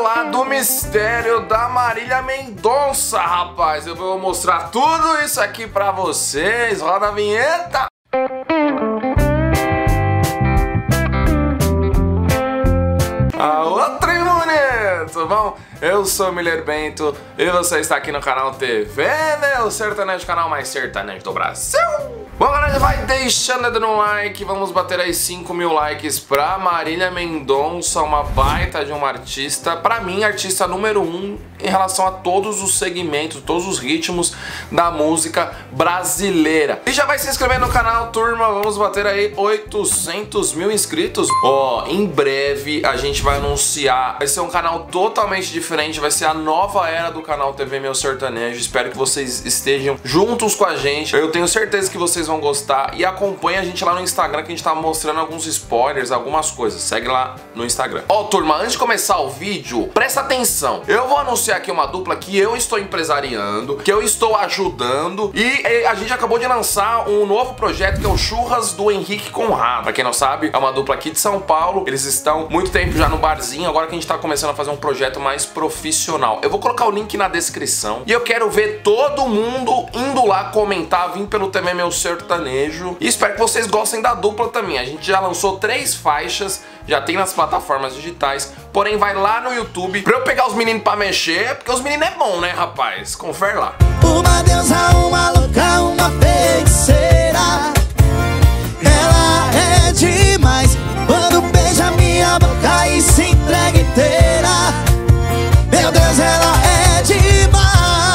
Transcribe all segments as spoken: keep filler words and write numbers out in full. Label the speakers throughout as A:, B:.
A: falar do mistério da Marília Mendonça, rapaz. Eu vou mostrar tudo isso aqui pra vocês. Roda a vinheta. A outra e bonito. Bom, eu sou o Miller Bento e você está aqui no canal T V, né? O sertanejo, canal mais sertanejo do Brasil. Bom, galera, vai deixando o dedo no like. Vamos bater aí cinco mil likes pra Marília Mendonça, uma baita de uma artista. Pra mim, artista número um em relação a todos os segmentos, todos os ritmos da música brasileira. E já vai se inscrever no canal, turma. Vamos bater aí oitocentos mil inscritos. Ó, em breve a gente vai anunciar. Vai ser um canal totalmente diferente. Vai ser a nova era do canal T V Meu Sertanejo. Espero que vocês estejam juntos com a gente. Eu tenho certeza que vocês vão gostar. E acompanha a gente lá no Instagram, que a gente tá mostrando alguns spoilers, algumas coisas. Segue lá no Instagram. Ó, turma, antes de começar o vídeo, presta atenção. Eu vou anunciar aqui uma dupla que eu estou empresariando, que eu estou ajudando. E a gente acabou de lançar um novo projeto, que é o Churras do Henrique Conrado. Pra quem não sabe, é uma dupla aqui de São Paulo. Eles estão muito tempo já no barzinho. Agora que a gente tá começando a fazer um projeto mais profissional. Eu vou colocar o link na descrição. E eu quero ver todo mundo indo lá comentar, vir pelo T V Meu Sertanejo. E espero que vocês gostem da dupla também. A gente já lançou três faixas, já tem nas plataformas digitais. Porém, vai lá no YouTube pra eu pegar os meninos pra mexer, porque os meninos é bom, né, rapaz? Confere lá.
B: Uma deusa, uma louca, uma feiticeira. Ela é demais quando beija minha boca e se entrega inteira. Meu Deus, ela é demais.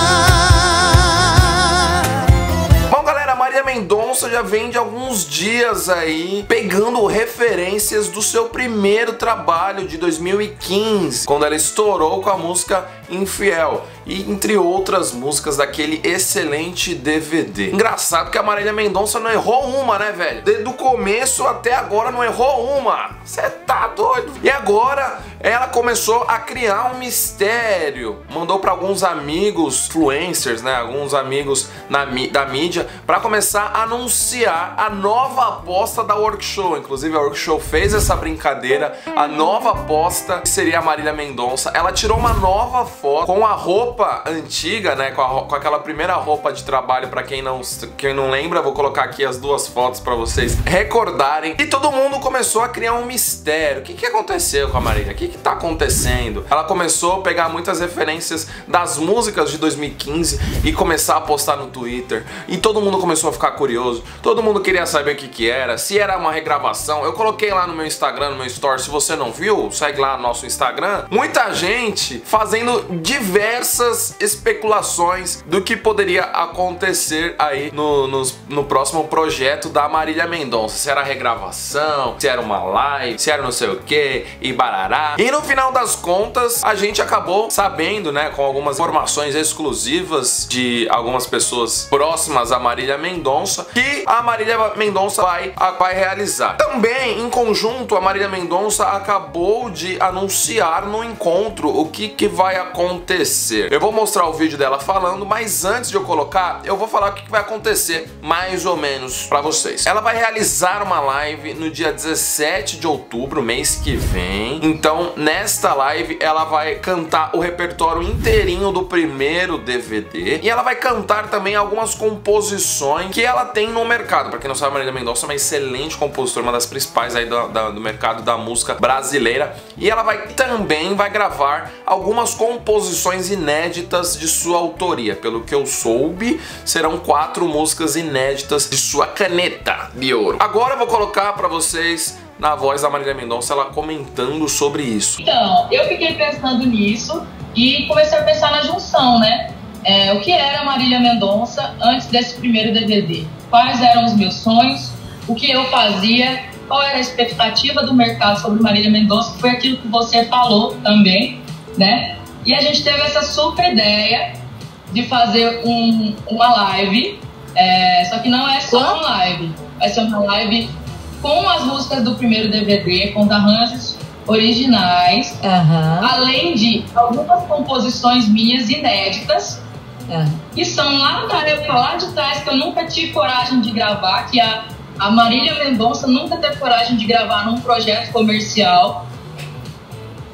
A: Bom, galera, Marília Mendonça já vem de alguns dias aí pegando referências do seu primeiro trabalho de dois mil e quinze, quando ela estourou com a música Infiel, e entre outras músicas daquele excelente D V D. Engraçado que a Marília Mendonça não errou uma, né, velho? Desde o começo até agora não errou uma. Você tá doido? E agora ela começou a criar um mistério. Mandou para alguns amigos influencers, né, alguns amigos na, da mídia, para começar a anunciar a nova aposta da Workshow. Inclusive a Workshow fez essa brincadeira. A nova aposta seria a Marília Mendonça. Ela tirou uma nova foto com a roupa antiga, né, com, a, com aquela primeira roupa de trabalho. Pra quem não, quem não lembra, vou colocar aqui as duas fotos pra vocês recordarem. E todo mundo começou a criar um mistério. O que que aconteceu com a Marília? O que que tá acontecendo? Ela começou a pegar muitas referências das músicas de dois mil e quinze e começar a postar no Twitter. E todo mundo começou a ficar curioso. Todo mundo queria saber o que que era, se era uma regravação. Eu coloquei lá no meu Instagram, no meu story. Se você não viu, segue lá no nosso Instagram. Muita gente fazendo diversas especulações do que poderia acontecer aí no, no, no próximo projeto da Marília Mendonça. Se era regravação, se era uma live, se era não sei o que, e barará. E no final das contas, a gente acabou sabendo, né, com algumas informações exclusivas de algumas pessoas próximas a Marília Mendonça, que a Marília Mendonça vai, vai realizar. Também, em conjunto, a Marília Mendonça acabou de anunciar no encontro o que, que vai acontecer. Eu vou mostrar o vídeo dela falando, mas antes de eu colocar, eu vou falar o que, que vai acontecer mais ou menos pra vocês. Ela vai realizar uma live no dia dezessete de outubro, mês que vem. Então, nesta live, ela vai cantar o repertório inteirinho do primeiro D V D. E ela vai cantar também algumas composições que ela tem no mercado. Pra quem não sabe, a Marília Mendonça é uma excelente compositora, uma das principais aí do, da, do mercado da música brasileira. E ela vai também vai gravar algumas composições inéditas de sua autoria. Pelo que eu soube, serão quatro músicas inéditas de sua caneta de ouro. Agora eu vou colocar pra vocês na voz da Marília Mendonça, ela comentando sobre isso.
C: Então, eu fiquei pensando nisso e comecei a pensar na junção, né? É, o que era a Marília Mendonça antes desse primeiro D V D? Quais eram os meus sonhos? O que eu fazia? Qual era a expectativa do mercado sobre Marília Mendonça? Foi aquilo que você falou também, né? E a gente teve essa super ideia de fazer um, uma live, é, só que não é só uma live, vai ser uma live com as músicas do primeiro D V D, com os arranjos originais, uhum. além de algumas composições minhas inéditas, uhum. que são lá da época, lá de trás, que eu nunca tive coragem de gravar, que a, a Marília Mendonça nunca teve coragem de gravar num projeto comercial.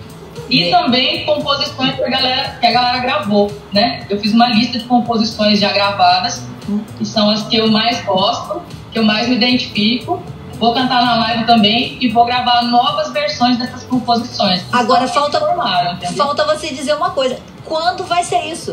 C: E
D: Sim.
C: também composições que a, galera, que a galera gravou, né? Eu fiz uma lista de composições já gravadas,
D: Hum.
C: que são as que eu mais gosto, que eu mais me identifico. Vou cantar na live também e vou gravar novas versões dessas composições.
D: Agora
C: Só
D: falta,
C: que formaram, entendeu?
D: falta você dizer uma coisa. Quando vai ser isso?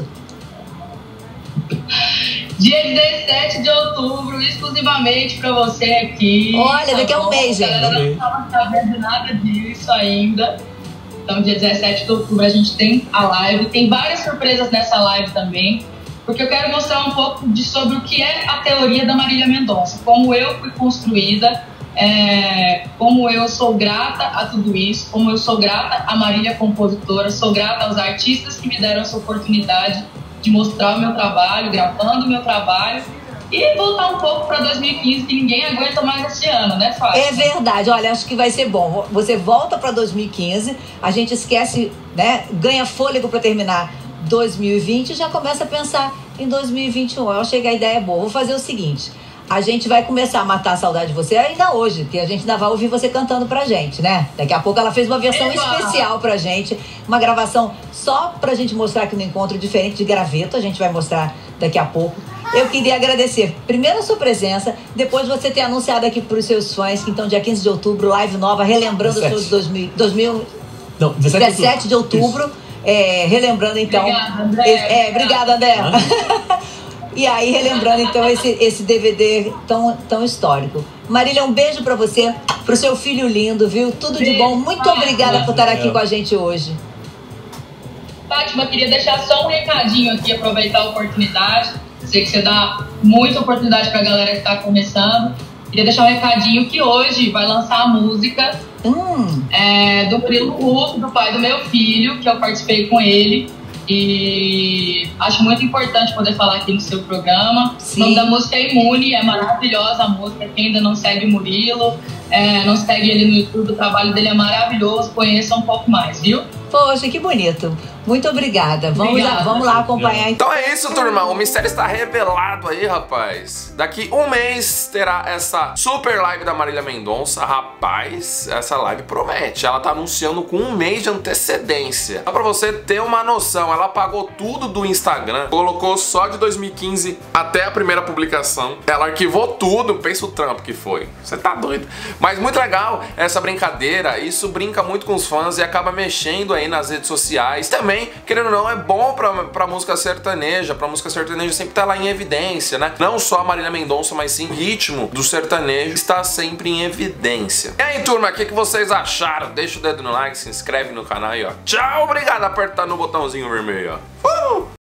C: Dia dezessete de outubro, exclusivamente pra você aqui.
D: Olha, daqui a um
C: bom?
D: mês,
C: A galera
D: gente.
C: não tava sabendo nada disso ainda. Então, dia dezessete de outubro a gente tem a live. Tem várias surpresas nessa live também, porque eu quero mostrar um pouco de, sobre o que é a teoria da Marília Mendonça, como eu fui construída, é, como eu sou grata a tudo isso, como eu sou grata à Marília compositora, sou grata aos artistas que me deram essa oportunidade de mostrar o meu trabalho, gravando o meu trabalho, e voltar um pouco para dois mil e quinze, que ninguém aguenta mais esse ano, né, Fábio?
D: É verdade, olha, acho que vai ser bom. Você volta para dois mil e quinze, a gente esquece, né? Ganha fôlego para terminar dois mil e vinte e já começa a pensar em dois mil e vinte e um. Eu achei que a ideia é boa. Vou fazer o seguinte: a gente vai começar a matar a saudade de você ainda hoje, que a gente ainda vai ouvir você cantando pra gente, né? Daqui a pouco ela fez uma versão
C: Eba!
D: especial pra gente, uma gravação só pra gente mostrar que no encontro diferente de graveto, a gente vai mostrar daqui a pouco. Eu queria agradecer primeiro a sua presença, depois você ter anunciado aqui pros seus fãs que então dia quinze de outubro, live nova, relembrando os seus dois mil, dois mil
E: Não,
D: dezessete de outubro, é, relembrando então...
C: Obrigada, André.
D: Esse- é, obrigada, André. E aí, relembrando então esse, esse D V D tão, tão histórico. Marília, um beijo pra você, pro seu filho lindo, viu? Tudo de bom. Muito obrigada por estar aqui com a gente hoje.
C: Fátima, eu queria deixar só um recadinho aqui, aproveitar a oportunidade. Sei que você dá muita oportunidade pra galera que tá começando. Queria deixar um recadinho que hoje vai lançar a música
D: Hum,
C: é, do Murilo Russo, do pai do meu filho, que eu participei com ele. E acho muito importante poder falar aqui no seu programa.
D: Sim.
C: O nome da música é Imune, é maravilhosa a música. Quem ainda não segue o Murilo, é, não segue ele no YouTube, o trabalho dele é maravilhoso. Conheça um pouco mais, viu?
D: poxa, que bonito. Muito obrigada. Vamos,
C: Obrigada.
D: lá, vamos lá acompanhar então.
A: Então é isso, turma. O mistério está revelado aí, rapaz. Daqui um mês terá essa super live da Marília Mendonça. Rapaz, essa live promete. Ela tá anunciando com um mês de antecedência. Só pra você ter uma noção, ela apagou tudo do Instagram, colocou só de dois mil e quinze até a primeira publicação. Ela arquivou tudo. Pensa o trampo que foi. Você tá doido. Mas muito legal essa brincadeira. Isso brinca muito com os fãs e acaba mexendo aí nas redes sociais. Também, querendo ou não, é bom pra, pra música sertaneja. Pra música sertaneja sempre tá lá em evidência, né? Não só a Marília Mendonça, mas sim o ritmo do sertanejo está sempre em evidência. E aí, turma, o que, que vocês acharam? Deixa o dedo no like, se inscreve no canal aí, ó. Tchau, obrigado. Apertar no botãozinho vermelho, ó. Uh!